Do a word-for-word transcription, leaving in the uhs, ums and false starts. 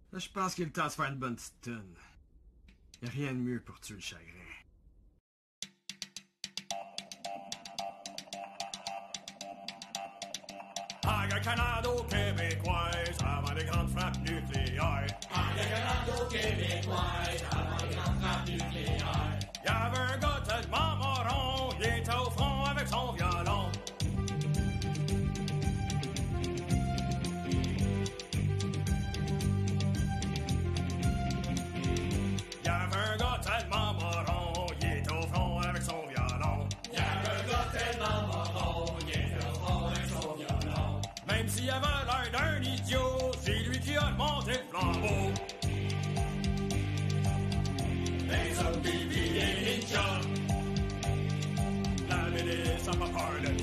Là, je pense qu'il est le temps de se faire une bonne petite toune. Y'a rien de mieux pour tuer le chagrin. Aïe, Canado québécoise avant les grandes frappes nucléaires. Aïe, Canado québécoise avant les grandes frappes nucléaires. Y'avait un gars tellement moron, il était au front avec son violon. Y'avait un gars tellement moron, il était au front avec son violon. Y'avait un gars tellement moron, il était au front avec son violon. Même s'il avait l'air d'un idiot, c'est lui qui a monté le flambeau. Les zombies pis les ninjas. La milice a pas peur de